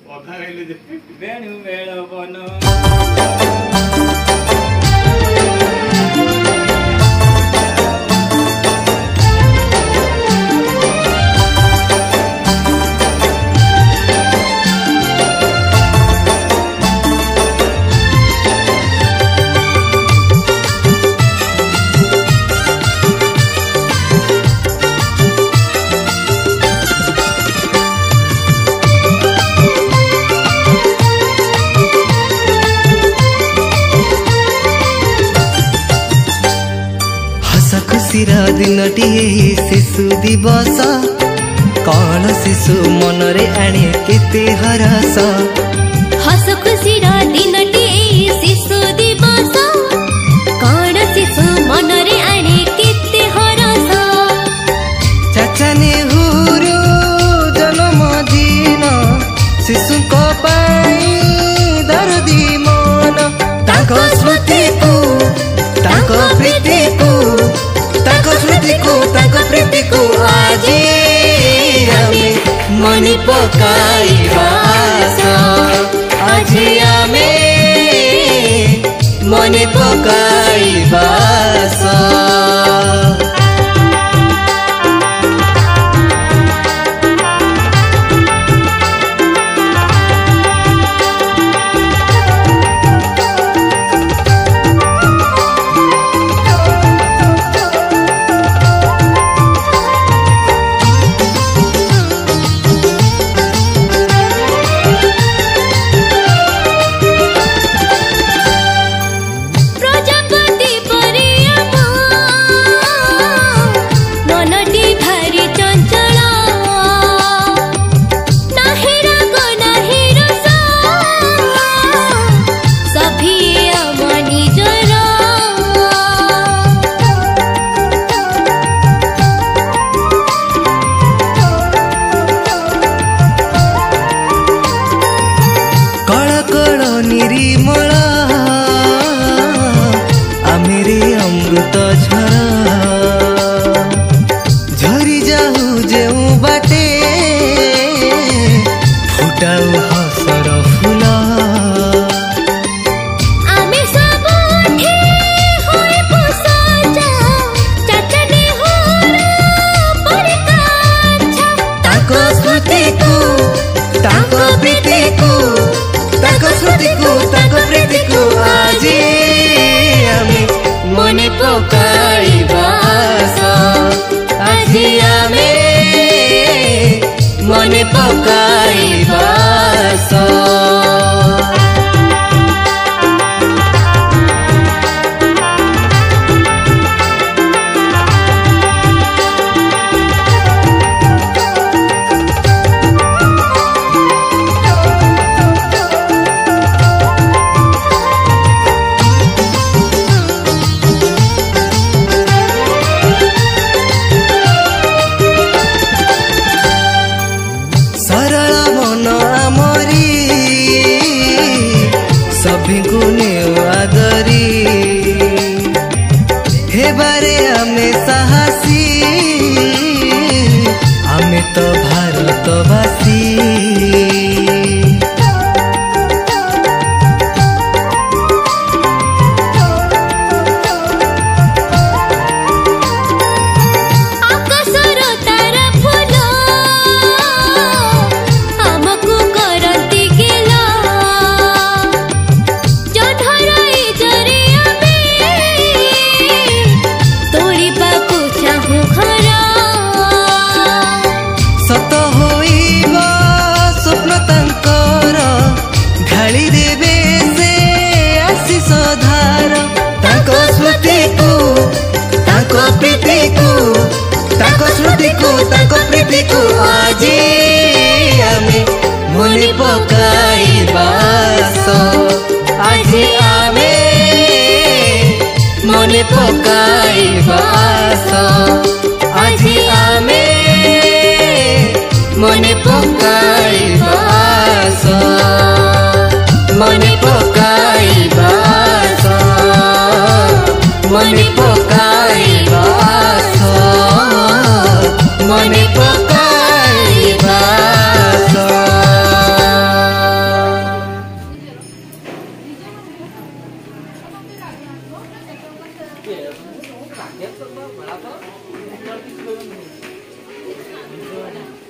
ଅଧା ଗାଇଲେ ଯେ ବେଣୁ ବେଳ ବନ दिनटी शिशु दिवस कौन शिशु मनरे आने केते हरस हस खुशीर दिनटी शिशु दिवस कौन शिशु मनरे आने केते हरस चाचा नेहरू जन्म दिन शिशु को पाई दर्दी मन ताको स्मृति को ताको प्रीति को प्रीति को आज हमें मन पकाइबा आज हमें मन पकाइबा मन पकाइबा तो भारतवासी प्रीति को आज हमें मन पकाइबा आज हमें मन पकाइबा आज हमें मन पकाइबा मन पकाइबा मन पकाइबा मन पकाइबा ରାଜ୍ୟ ତ ବड़ा ତ